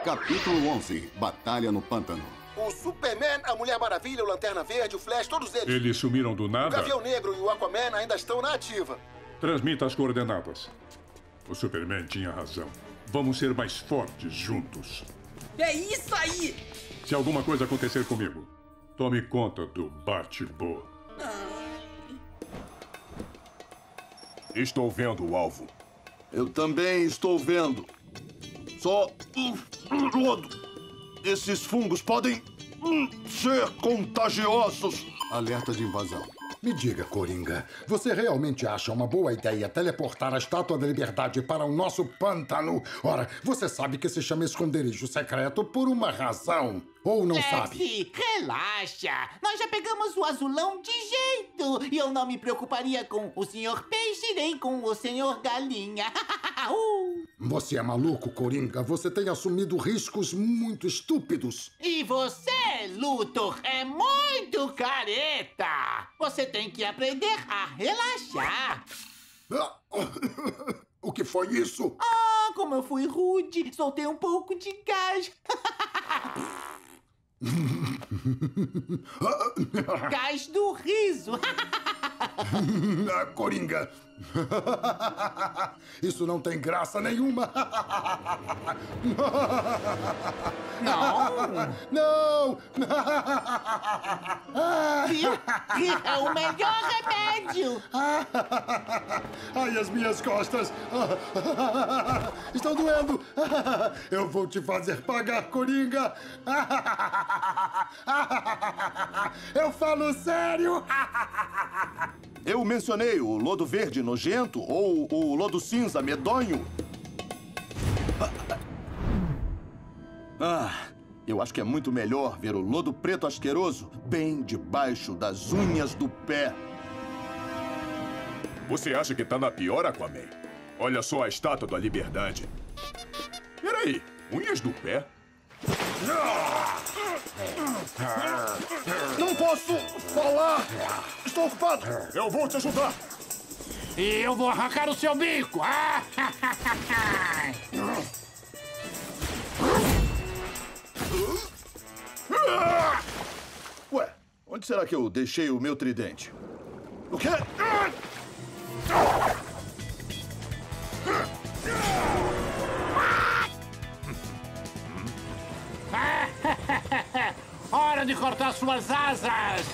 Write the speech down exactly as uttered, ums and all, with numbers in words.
Capítulo onze. Batalha no Pântano. O Superman, a Mulher Maravilha, o Lanterna Verde, o Flash, todos eles. Eles sumiram do O nada? Gavião Negro e o Aquaman ainda estão na ativa. Transmita as coordenadas. O Superman tinha razão. Vamos ser mais fortes juntos. É isso aí! Se alguma coisa acontecer comigo, tome conta do Bat-Bo. Estou vendo o alvo. Eu também estou vendo. Só o lodo. Esses fungos podem hum, ser contagiosos. Alerta de invasão. Me diga, Coringa, você realmente acha uma boa ideia teleportar a Estátua da Liberdade para o nosso pântano? Ora, você sabe que se chama esconderijo secreto por uma razão. Ou não sabe? Lexi, relaxa. Nós já pegamos o azulão de jeito. E eu não me preocuparia com o senhor Peixe nem com o senhor Galinha. uh. Você é maluco, Coringa. Você tem assumido riscos muito estúpidos. E você, Luthor, é muito careta. Você tem que aprender a relaxar. O que foi isso? Ah, como eu fui rude. Soltei um pouco de gás. Gás do riso. Ah, Coringa. Isso não tem graça nenhuma. Não. Não. Rir, rir é o melhor remédio. Ai, as minhas costas. Estão doendo. Eu vou te fazer pagar, Coringa. Eu falo sério. Eu mencionei o lodo verde nojento ou o lodo cinza medonho. Ah, eu acho que é muito melhor ver o lodo preto asqueroso bem debaixo das unhas do pé. Você acha que tá na pior, Aquaman? Olha só a Estátua da Liberdade. Peraí, unhas do pé? Não posso falar! Estou ocupado! Eu vou te ajudar! E eu vou arrancar o seu bico! Ah! Ué, onde será que eu deixei o meu tridente? O quê? Hora de cortar suas asas!